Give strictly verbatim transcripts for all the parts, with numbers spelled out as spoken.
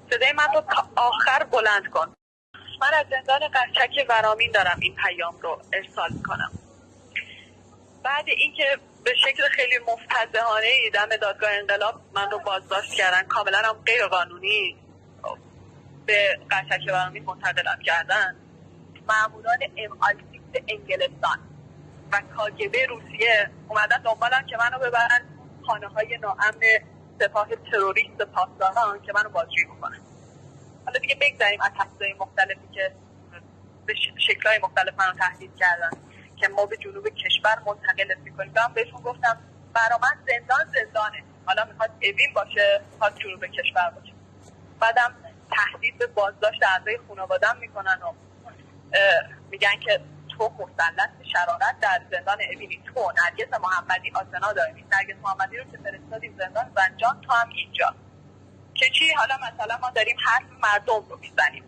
صدای من رو تا آخر بلند کن. من از زندان قرچک ورامین دارم این پیام رو ارسال میکنم. بعد اینکه به شکل خیلی مفتضحانه‌ای دم دادگاه انقلاب من رو بازداشت کردن، کاملا هم غیر قانونی به قرچک ورامین منتقلم کردن، ماموران ام آی سیکس انگلستان و کاگبه روسیه اومدن دنبالم که منو ببرن خانه های ناامن سپاه تروریست پاسداران که منو بازجویی بکنن. حالا دیگه بگذاریم از تهدیدهای مختلفی که به شکل‌های مختلف منو تهدید کردن که ما به جنوب کشور منتقلت میکنیم. من بهشون گفتم برا من زندان زندانه، حالا میخواد اوین باشه میخواد جنوب کشور باشه. بعدم تهدید به بازداشت اعضای خانواده‌ام میکنن و میگن که تو مسلط به شرارت در زندان اوینی، تو نرگس محمدی آسنا داری، نرگس محمدی رو که فرستادیم زندان زنجان، تو هم اینجا که چی؟ حالا مثلا ما داریم حرف مردم رو میزنیم.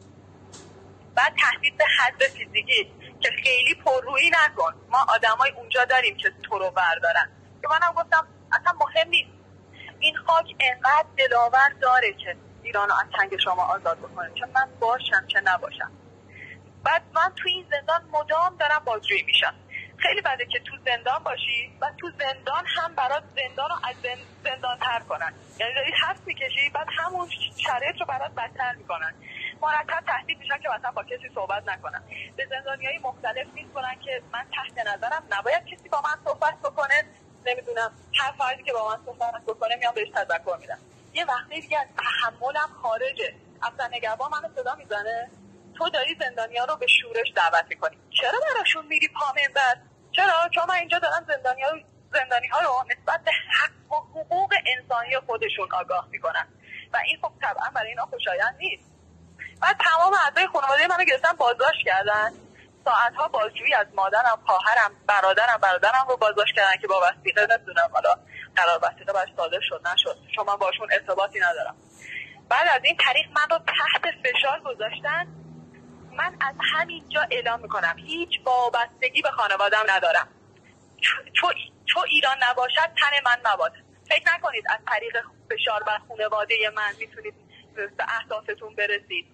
بعد تهدید به حد فیزیکی که خیلی پررویی نکن، ما آدمای اونجا داریم که تو رو بردارن. که منم گفتم اصلا مهم نیست، این خاک انقدر دلاور داره که ایرانو از چنگ شما آزاد بکنه، چه من باشم چه نباشم. بعد من تو این زندان مدام دارم بازجویی میشم. خیلی بده که تو زندان باشی و تو زندان هم برات زندان رو از زندان تر کنن، یعنی داری حرف میکشی بعد همون شرایط رو برات بدتر میکنن. مرتب تهدید میشن که مثلا با کسی صحبت نکنم. به زندانیای مختلف میسپرن که من تحت نظرم نباید کسی با من صحبت بکنه، نمیدونم هر فردی که با من صحبت بکنه میام بهش تذکر میدم. یه وقتی دیگه از تحملم خارجه. اصلا نگهبان منو صدا میزنه تو داری زندانیا رو به شورش دعوت میکنی، چرا براشون میری پا منبر؟ چرا؟ چون من اینجا دارم زندانیا رو زندانی ها رو نسبت به حق و حقوق انسانی خودشون آگاه میکنن و این خب طبعا برای اینا خوشایند نیست. بعد تمام اعضای خانواده منو گرفتن بازداشت کردن، ساعتها بازجویی از مادرم، خواهرم، برادرم برادرم رو بازداشت کردن که با وثیقه نمیدونم حالا قرار وثیقه براش صادر شد نشد، چون من باشون ارتباطی ندارم. بعد از این طریق من رو تحت فشار گذاشتن. من از همینجا اعلام میکنم هیچ وابستگی به خانواده‌ام ندارم. چون چو ایران نباشد تن من مباد. فکر نکنید از طریق فشار بر خانواده من میتونید به اهدافتون برسید.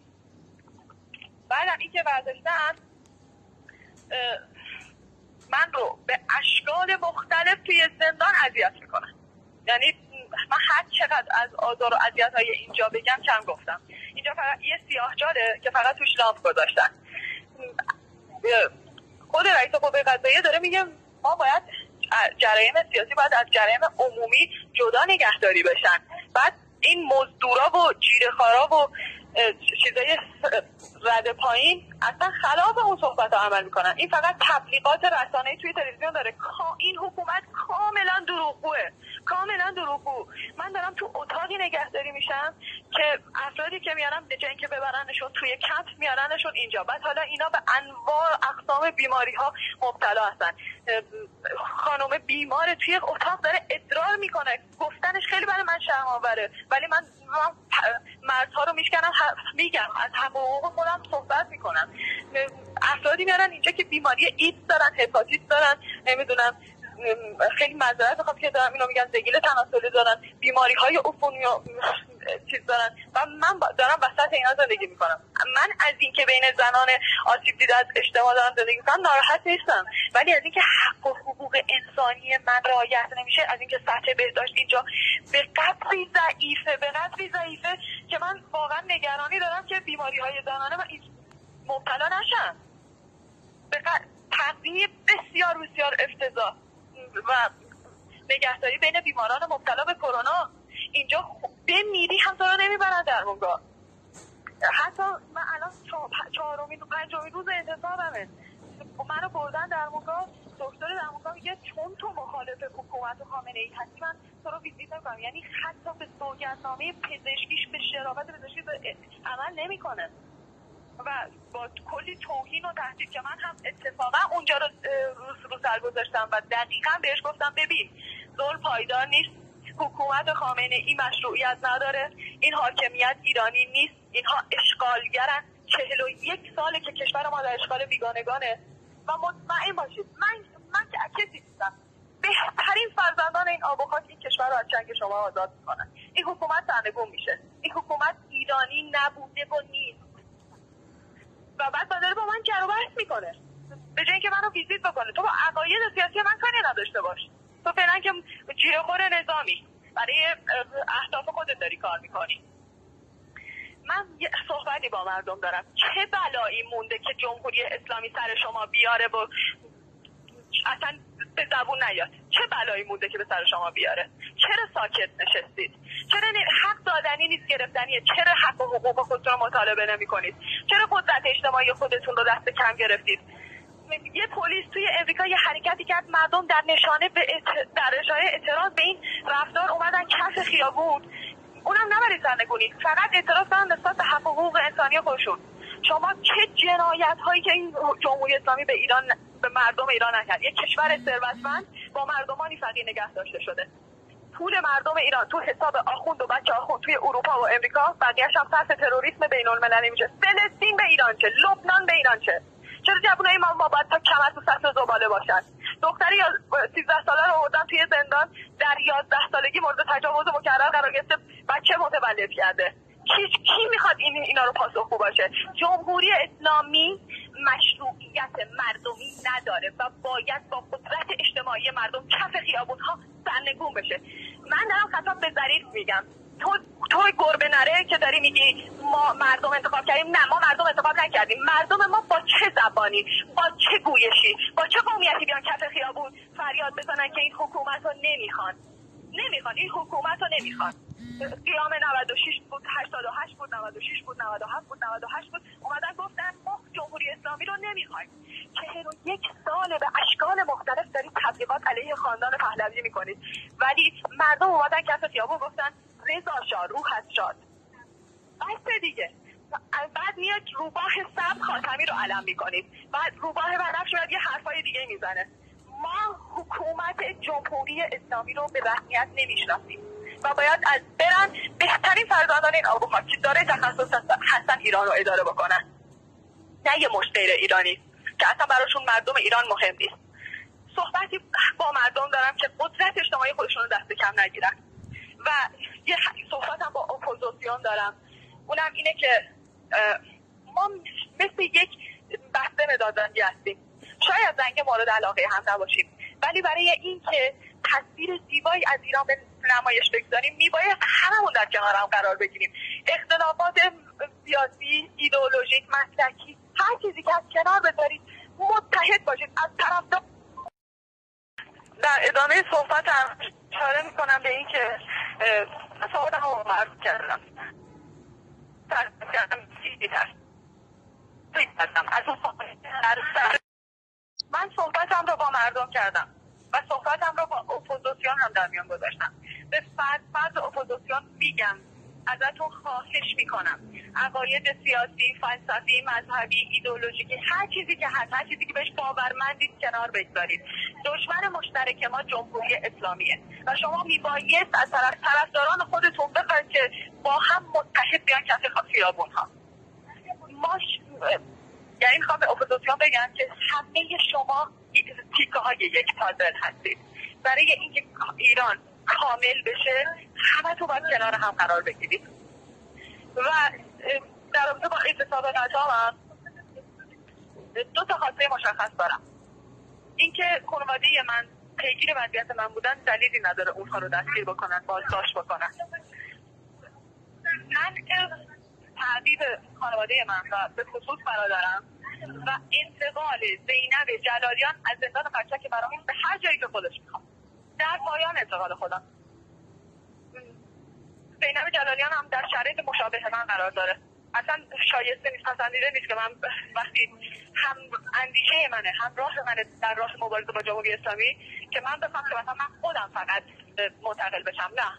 بعدم این که برداشتن من رو به اشکال مختلف توی زندان اذیت میکنن. یعنی من هر چقدر از آزار و اذیت‌های اینجا بگم کم گفتم. اینجا فقط یه سیاه‌چاله که فقط توش لامپ گذاشتن. خود رئیس قوه قضاییه داره میگه ما باید جرایم سیاسی باید از جرایم عمومی جدا نگهداری بشن. بعد این مزدورا و جیره‌خوارا و چیزای رد پایین اصلا خلاف اون صحبت ها عمل میکنن. این فقط تبلیغات رسانه‌ای توی تلویزیون داره. این حکومت کاملا دروغگوه، کاملا دروغگو. من دارم تو اتاقی نگهداری میشم که افرادی که میارن به جای اینکه ببرنشون توی کمپ میارنشون اینجا. بعد حالا اینا به انواع اقسام بیماری ها مبتلا هستن. خانم بیمار توی اتاق داره ادرار میکنه، گفتنش خیلی برای من شرم آوره، ولی من من مردها رو میشکنم میگم از حقوق خودم صحبت میکنم. افرادی میارن اینجا که بیماری ایدز دارن، هپاتیت دارن، نمیدونم خیلی معذرت میخوام که دارم اینو میگم، زگیل تناسلی دارن، بیماری های عفونی و چیز دارن و من دارم وسط اینا زندگی میکنم. من از این که بین زنان آسیب دیده از اجتماع دارم زندگی میکنم ناراحت نیستم، ولی از این که حق و حقوق انسانی من رعایت نمیشه، از این که سطح بهداشت اینجا به قدری ضعیفه به قدری ضعیفه که من واقعا نگرانی دارم که بیماری های زنانه من مبتلا نشم. به تغذیه بسیار بسیار افتضاح و نگهداری بین بیماران مبتلا به کرونا. اینجا بمیری هم تو رو نمیبرن درمونگاه. حتی من الان چهارمین و پنجمین روز انتصابمه، منو بردن درمونگاه. دکتر درمونگاه میگه چون تو مخالف حکومت و خامنه ای هستی من تو رو ویزیت نمیکنم. یعنی حتی به سوگندنامه پزشکیش به شرافت پزشکی عمل نمیکنه و با کلی توهین و تهدید که من هم اتفاقا اونجا رو رو سر گذاشتم و دقیقا بهش گفتم ببین ظلم پایدار نیست، حکومت خامنه ای مشروعیت نداره، این حاکمیت ایرانی نیست، اینها اشغالگرن، چهل و یک ساله که کشور ما در اشغال بیگانگانه و مطمئن باشید من من که کسی نیستم، بهترین فرزندان این آب و خاک این کشور رو از چنگ شما آزاد میکنن. این حکومت سرنگون میشه، این حکومت ایرانی نبوده و نیست و بعد داره با من جر و بحث میکنه به جای اینکه منو ویزیت بکنه. تو با عقاید سیاسی من کاری نداشته باش، تو فعلا که جیره‌خور نظامی برای اهداف خودت داری کار میکنی. من یه صحبتی با مردم دارم، چه بلایی مونده که جمهوری اسلامی سر شما بیاره و اصلا به زبون نیاد؟ چه بلایی مونده که به سر شما بیاره؟ چرا ساکت نشستید؟ چرا حق دادنی نیست گرفتنیه؟ چرا حق و حقوق خودتون رو مطالبه نمی کنید؟ چرا قدرت اجتماعی خودتون رو دست کم گرفتید؟ یه پلیس توی امریکا یه حرکتی کرد، مردم در نشانه به ات... در نشانه اعتراض به این رفتار اومدن کف خیابون، اونم نبرید سرنگونی، فقط اعتراض کردن نسبت به حق و حقوق انسانی خودشون. شما چه جنایت هایی که این جمهوری اسلامی به ایران به مردم ایران نکرد. یک کشور ثروتمند با مردمانی فقیر نگه داشته شده. پول مردم ایران تو حساب آخوند و بچه آخوند توی اروپا و امریکا، بقیه‌اش هم صرف تروریسم بین‌المللی میشه. فلسطین به ایران چه؟ لبنان به ایران چه؟ چرا جوونای ما ما باید تا کمر تو سطح زباله باشن؟ دختری یا سیزده ساله رو آوردن توی زندان، در یازده سالگی مورد تجاوز مکرر قرار گرفته، بچه متولد کرده. کی کی میخواد این اینا رو پاسخگو باشه؟ جمهوری اسلامی مشروعیت مردمی نداره و باید با قدرت اجتماعی مردم کف خیابون‌ها سرنگون بشه. من دارم خطاب به ظریف میگم، تو توی گربه نره که داری میگی ما مردم انتخاب کردیم. نه، ما مردم انتخاب نکردیم. مردم ما با چه زبانی، با چه گویشی، با چه قومیتی بیان کف خیابون فریاد بزنن که این حکومت رو نمیخوان نمیخوان این حکومت رو نمیخوان. قیام نود و شش بود، هشتاد و هشت بود، نود و شش بود، نود و هفت بود، نود و هشت بود، اومدن گفتن ما جمهوری اسلامی رو نمیخوایم. چهل و یک سال به اشکال مختلف دارید تبلیغات علیه خاندان پهلوی میکنید، ولی مردم اومدن کف خیابون گفتن رضا شاه روحت شاد. بس دیگه. بعد میاد روباه سبز خاتمی رو علم میکنید، بعد روباه بنفش میاد یه حرفای دیگه میزنه. ما حکومت جمهوری اسلامی رو به رسمیت نمیشناسیم و باید از برن بهترین فرزندان این آب و خاک که داره تخصص هستن ایران رو اداره بکنن، نه یه مشت غیر ایرانی که اصلا براشون مردم ایران مهم نیست. صحبتی با مردم دارم که قدرت اجتماعی خودشون رو دست کم نگیرن و یه صحبت هم با اپوزیسیون دارم، اونم اینه که ما مثل یک بسته مدادزنگی هستیم. شاید زنگ مورد علاقه هم نباشیم، ولی برای این که تصویر زیبایی از ایران به نمایش بگذاریم میباید هممون در کنار هم قرار بگیریم. اختلافات سیاسی، ایدئولوژیک، مسلکی، هر چیزی که از کنار بذارید، متحد باشید. از طرف در ادامه صحبتم اشاره میکنم به این که صحبتم رو معرض کردم ترسیم کردم چیزی ترس از اون من صحبتم رو با مردم کردم و صحبتم رو با اپوزیسیون هم در میان گذاشتم. به فرد فرد اپوزیسیون میگم، ازتون خواهش میکنم عقاید سیاسی، فلسفی، مذهبی، ایدئولوژیکی، هر چیزی که هست، هر چیزی که بهش باورمندید کنار بگذارید. دشمن مشترک ما جمهوری اسلامیه و شما میبایست از طرف طرفداران خودتون بخواید که با هم متحد بیان کف خیابون ها. ما ش... یعنی میخوام به اپوزیسیون بگم که همه شما تیکه های یک پازل هستید. برای اینکه ایران کامل بشه همه تو باید کنار هم قرار بگیرید. و در رابطه با اعتصاب نظام دو تا خواسته مشخص دارم. اینکه خانواده من پیگیر وضعیت من بودن دلیلی نداره اونها رو دستگیر بکنن، بازداشت بکنن. من تعذیب خانواده من و به خصوص برادرم و انتقال زینب جلالیان از زندان قشنگ برامون به هر جایی که خودش میخواد. در پایان انتقال خودم زینب جلالیان هم در شرایط مشابه من قرار داره. اصلا شایسته نیست، پسندیده نیست که من وقتی هم اندیشه منه هم راه منه در راه مبارزه با جمهوری اسلامی که من بفهم که مثلا من خودم فقط منتقل بشم. نه،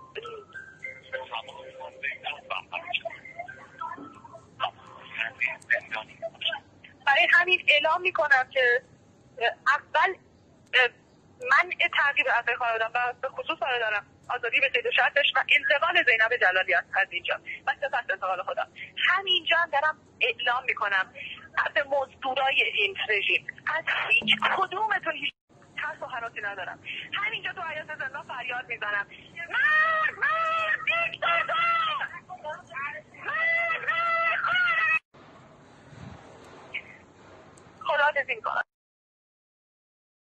برای همین اعلام میکنم که اول منع تعقیب اعضای خانواده‌ام و به خصوص برادرم آزادی به قید و شرطش و انتقال زینب جلالیان از اینجا و سپس انتقال خودم. همینجا هم دارم اعلام میکنم به مزدورای این رژیم از هیچ کدومتون هیچ ترس و هراسی ندارم. همینجا تو حیاط زندان فریاد میزنم مرد مرد دیکتاتور مرد معرفی میکنم.